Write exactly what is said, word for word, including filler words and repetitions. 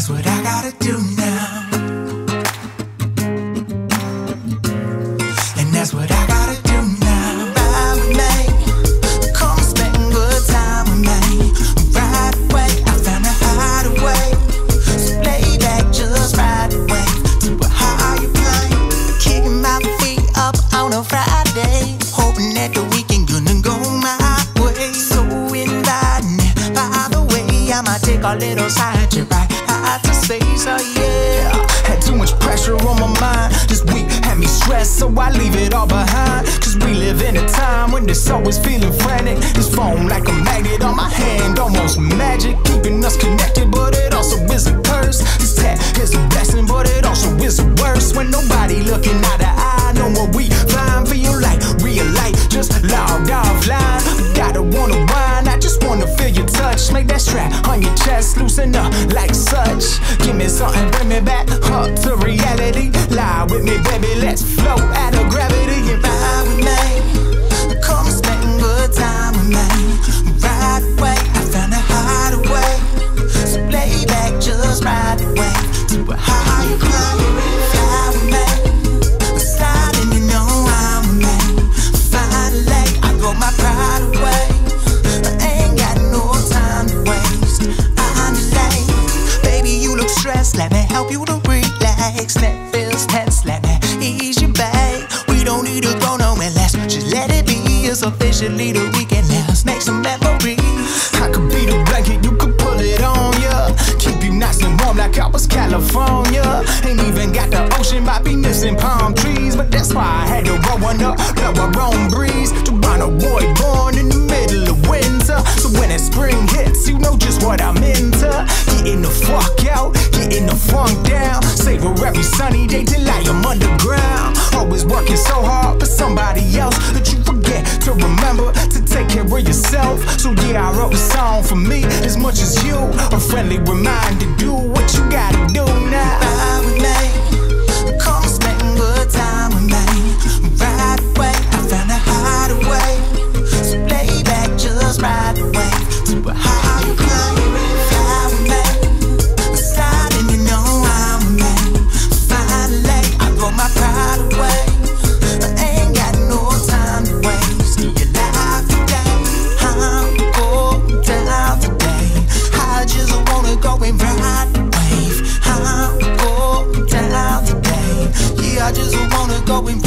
that's what I gotta do now. And that's what I gotta do now. Ride with me, come spend good time with me. Right away, I found a hideaway. So lay back, just ride away to a higher plane. Kicking my feet up on a Friday, hoping that the weekend gonna go my way. So inviting, by the way, I might take a little side trip right out to space, oh yeah. Had too much pressure on my mind, this week had me stressed, so I leave it all behind. Cause we live in a time when it's always feeling frantic. This phone like a magnet on my hand, almost magic, keeping us connected, but it also is a curse. This tat is a blessing, but it also is a worse. When nobody looking eye to eye, know what we find. Feel like real life, just logged offline. Gotta wanna whine, I just wanna feel your touch. Make that strap on your chest loosen up like such. Give me something, bring me back up to reality. Lie with me, baby, let's float out of gravity. And ride with me, come spend good time with me. Right away, I found a hideaway. So lay back, just ride away to a higher climb. Fly with me, sliding, you know I'm with me. Finally, I throw my pride away. I ain't got no time to waste. I'm late, baby, you look stressed. Let me help you to relax. That feels tense, let me ease you back. We don't need to go nowhere less, just let it be. It's officially the weekend, let's make some memories. I could be the blanket, you could pull it on ya. Keep you nice and warm like I was California. Ain't even got the ocean, might be missing palm trees, but that's why I had to roll one up, blow our own breeze. Toronto boy born in the middle of winter, so when that spring hits, you know just what I'm into. Getting the fuck out, getting the funk down. Savor every sunny day till I am underground. Always working so hard for somebody else that you forget to remember to take care of yourself. So yeah, I wrote a song for me as much as you. A friendly reminder, do what you gotta do now. Ride with me, come spend good time with me. Right away, I found a hideaway. So lay back, just ride away to a higher climb. Fly with me, sliding, you know I'm with me. Finally, I throw my pride away. I ain't got no time to waste. Do you like today? I'm going down today. I just wanna go and ride the wave. I'm going down today. Yeah, I just wanna go and